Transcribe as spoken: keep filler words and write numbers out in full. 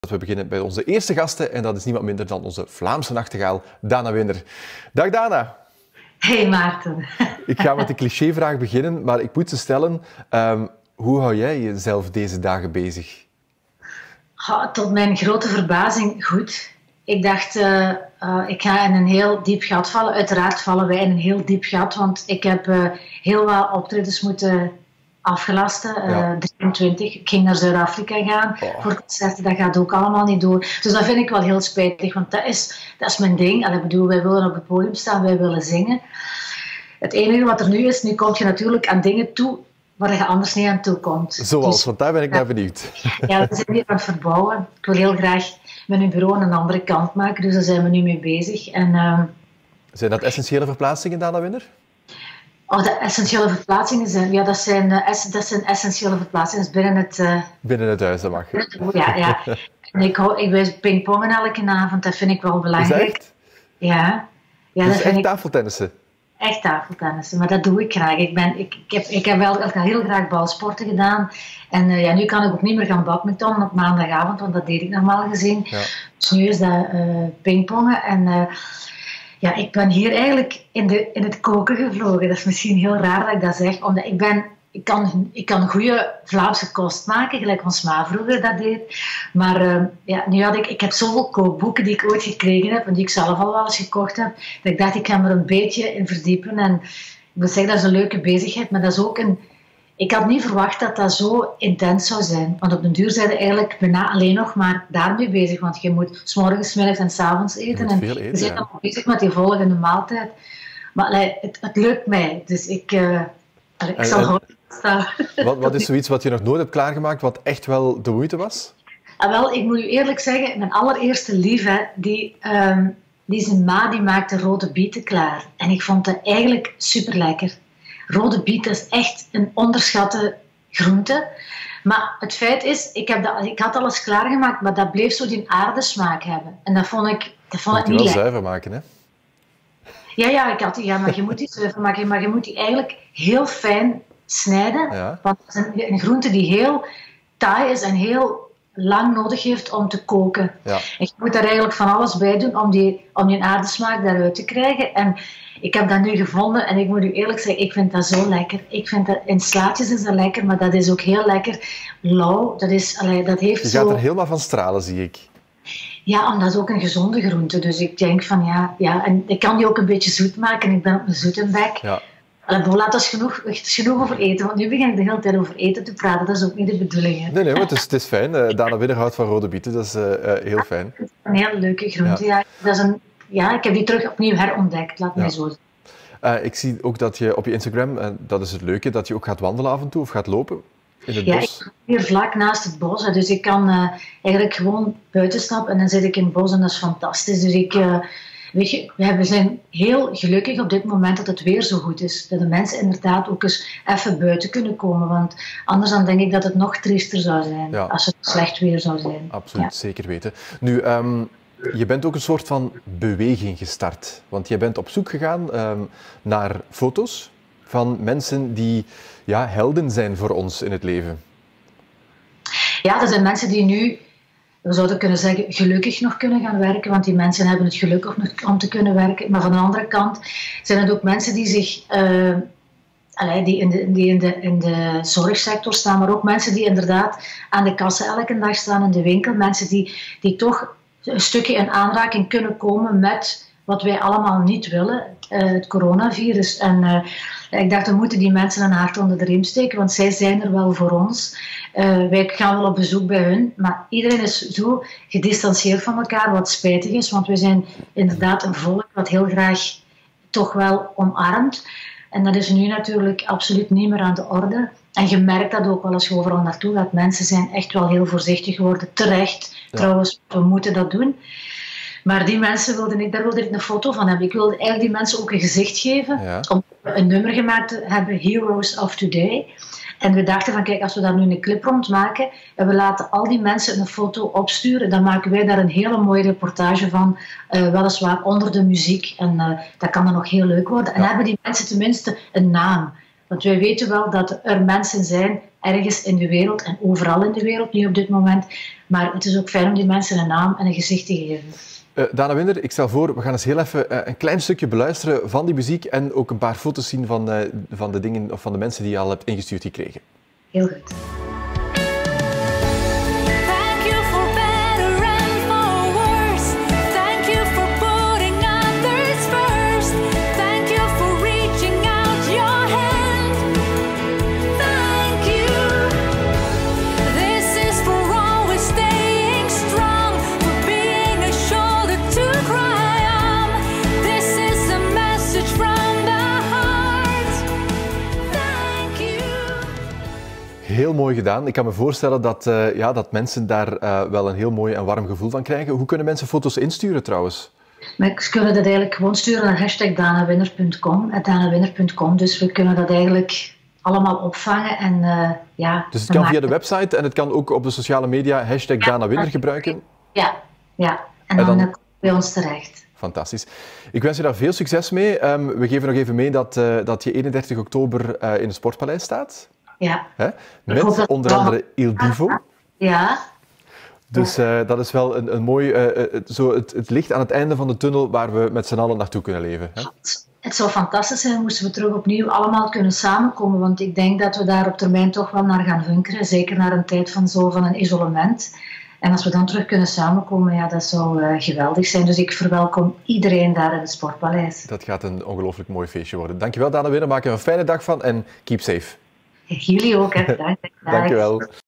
We beginnen bij onze eerste gasten en dat is niemand minder dan onze Vlaamse nachtegaal, Dana Winner. Dag Dana. Hey Maarten. Ik ga met de clichévraag beginnen, maar ik moet ze stellen. Um, hoe hou jij jezelf deze dagen bezig? Oh, tot mijn grote verbazing goed. Ik dacht, uh, uh, ik ga in een heel diep gat vallen. Uiteraard vallen wij in een heel diep gat, want ik heb uh, heel wat optredens moeten afgelasten. Uh, ja. drieëntwintig. Ik ging naar Zuid-Afrika gaan oh. voor concerten. Dat gaat ook allemaal niet door. Dus dat vind ik wel heel spijtig, want dat is, dat is mijn ding. Allee, bedoel, wij willen op het podium staan, wij willen zingen. Het enige wat er nu is, nu kom je natuurlijk aan dingen toe waar je anders niet aan toe komt. Zoals, dus, want daar ben ik ja, naar benieuwd. Ja, we zijn hier aan het verbouwen. Ik wil heel graag met een bureau aan een andere kant maken, dus daar zijn we nu mee bezig. En, uh, zijn dat essentiële verplaatsingen, Dana Winner? Oh, de essentiële verplaatsingen zijn, ja, dat zijn, uh, es, dat zijn essentiële verplaatsingen binnen het... Uh, binnen het huis, dat mag. Ja, ja. En ik, hou, ik ben pingpongen elke avond, dat vind ik wel belangrijk. Is dat echt? Ja. Ja, dus dat echt vind tafeltennissen? Ik, echt tafeltennissen, maar dat doe ik graag. Ik, ben, ik, ik, heb, ik heb wel ik heb heel graag balsporten gedaan. En uh, ja, nu kan ik ook niet meer gaan badminton op maandagavond, want dat deed ik normaal gezien. Ja. Dus nu is dat uh, pingpongen. En uh, ja, ik ben hier eigenlijk in, de, in het koken gevlogen. Dat is misschien heel raar dat ik dat zeg, omdat ik ben... Ik kan, ik kan goede Vlaamse kost maken, gelijk ons ma vroeger dat deed. Maar uh, ja, nu had ik, ik heb zoveel kookboeken die ik ooit gekregen heb en die ik zelf al wel eens gekocht heb, dat ik dacht, ik ga me er een beetje in verdiepen. En ik moet zeggen, dat is een leuke bezigheid, maar dat is ook een... Ik had niet verwacht dat dat zo intens zou zijn. Want op den duur zijn we eigenlijk bijna alleen nog maar daarmee bezig. Want je moet 's morgens, 's middags en 's avonds eten. Je en eten, je bent ja. dan bezig met die volgende maaltijd. Maar allee, het, het lukt mij. Dus ik... Uh, allee, ik zal en, gewoon... Wat, wat is zoiets wat je nog nooit hebt klaargemaakt, wat echt wel de moeite was? Ah, wel, ik moet u eerlijk zeggen, mijn allereerste lief, hè, die, um, die zijn ma die maakte rode bieten klaar. En ik vond dat eigenlijk super lekker. Rode bieten is echt een onderschatte groente. Maar het feit is, ik, heb dat, ik had alles klaargemaakt, maar dat bleef zo die aardesmaak hebben. En dat vond ik, dat vond ik niet lekker. Je wel zuiver maken, hè? Ja, ja, ik had, ja, maar je moet die zuiver maken, maar je moet die eigenlijk heel fijn snijden, ja. Want het is een, een groente die heel taai is en heel lang nodig heeft om te koken. Ja. En je moet daar eigenlijk van alles bij doen om die, om die aardesmaak daaruit te krijgen. En ik heb dat nu gevonden en ik moet u eerlijk zeggen, ik vind dat zo lekker. Ik vind dat, in slaatjes is dat lekker, maar dat is ook heel lekker lauw. Dat, is, allee, dat heeft je zo... gaat er helemaal van stralen, zie ik. Ja, omdat het ook een gezonde groente. Dus ik denk van ja, ja, en ik kan die ook een beetje zoet maken. Ik ben op mijn zoetenbek. Ja. Laat ons genoeg, genoeg over eten, want nu begin ik de hele tijd over eten te praten. Dat is ook niet de bedoeling. Hè. Nee, nee, maar het is, het is fijn. Uh, Dana Winner houdt van rode bieten, dat is uh, uh, heel fijn. Het is een hele leuke groente. Ja. Ja, dat is een, ja, ik heb die terug opnieuw herontdekt, laat ja. mij zo zeggen. Uh, ik zie ook dat je op je Instagram, uh, dat is het leuke, dat je ook gaat wandelen af en toe of gaat lopen in het ja, bos. Ja, ik ben hier vlak naast het bos, hè, dus ik kan uh, eigenlijk gewoon buiten stappen en dan zit ik in het bos en dat is fantastisch. Dus ik... Uh, Weet je, we zijn heel gelukkig op dit moment dat het weer zo goed is. Dat de mensen inderdaad ook eens even buiten kunnen komen. Want anders dan denk ik dat het nog triester zou zijn. Ja. Als het slecht weer zou zijn. Absoluut, ja. Zeker weten. Nu, um, je bent ook een soort van beweging gestart. Want je bent op zoek gegaan um, naar foto's van mensen die ja, helden zijn voor ons in het leven. Ja, er zijn mensen die nu... We zouden kunnen zeggen, gelukkig nog kunnen gaan werken, want die mensen hebben het geluk om te kunnen werken. Maar van de andere kant zijn het ook mensen die zich, uh, allee, die, in de, die in, de, in de zorgsector staan, maar ook mensen die inderdaad aan de kassa elke dag staan in de winkel. Mensen die, die toch een stukje in aanraking kunnen komen met wat wij allemaal niet willen, uh, het coronavirus. En uh, ik dacht, we moeten die mensen een hart onder de riem steken, want zij zijn er wel voor ons. Uh, wij gaan wel op bezoek bij hun, maar iedereen is zo gedistanceerd van elkaar, wat spijtig is, want we zijn inderdaad een volk wat heel graag toch wel omarmt. En dat is nu natuurlijk absoluut niet meer aan de orde. En je merkt dat ook wel als je overal naartoe gaat. Mensen zijn echt wel heel voorzichtig geworden, terecht. Ja. Trouwens, we moeten dat doen. Maar die mensen wilden ik, daar wilde ik een foto van hebben. Ik wilde eigenlijk die mensen ook een gezicht geven. Ja. Om een nummer gemaakt te hebben, Heroes of Today. En we dachten van, kijk, als we daar nu een clip rond maken en we laten al die mensen een foto opsturen, dan maken wij daar een hele mooie reportage van, uh, weliswaar onder de muziek. En uh, dat kan dan nog heel leuk worden. En ja. hebben die mensen tenminste een naam. Want wij weten wel dat er mensen zijn ergens in de wereld en overal in de wereld nu op dit moment. Maar het is ook fijn om die mensen een naam en een gezicht te geven. Uh, Dana Winder, ik stel voor, we gaan eens heel even uh, een klein stukje beluisteren van die muziek en ook een paar foto's zien van, uh, van de dingen of van de mensen die je al hebt ingestuurd gekregen. Heel goed. Heel mooi gedaan. Ik kan me voorstellen dat, uh, ja, dat mensen daar uh, wel een heel mooi en warm gevoel van krijgen. Hoe kunnen mensen foto's insturen trouwens? Maar ze kunnen dat eigenlijk gewoon sturen naar hashtag danawinner punt com, danawinner punt com. Dus we kunnen dat eigenlijk allemaal opvangen. En, uh, ja, dus het kan via de website en het kan ook op de sociale media hashtag ja, danawinner gebruiken? Ja, ja. En dan, en dan... bij ons terecht. Fantastisch. Ik wens je daar veel succes mee. Um, we geven nog even mee dat, uh, dat je eenendertig oktober uh, in het Sportpaleis staat. Ja. Hè? Met onder andere Il Divo. Ja. Dus uh, dat is wel een, een mooi, uh, het, zo het, het licht aan het einde van de tunnel waar we met z'n allen naartoe kunnen leven. Hè? Het zou fantastisch zijn moesten we terug opnieuw allemaal kunnen samenkomen, want ik denk dat we daar op termijn toch wel naar gaan hunkeren, zeker na een tijd van zo van een isolement. En als we dan terug kunnen samenkomen, ja, dat zou uh, geweldig zijn. Dus ik verwelkom iedereen daar in het Sportpaleis. Dat gaat een ongelooflijk mooi feestje worden. Dankjewel, Dana Winder. Maak er een fijne dag van en keep safe. Jullie ook, hè. Dank, Dankjewel.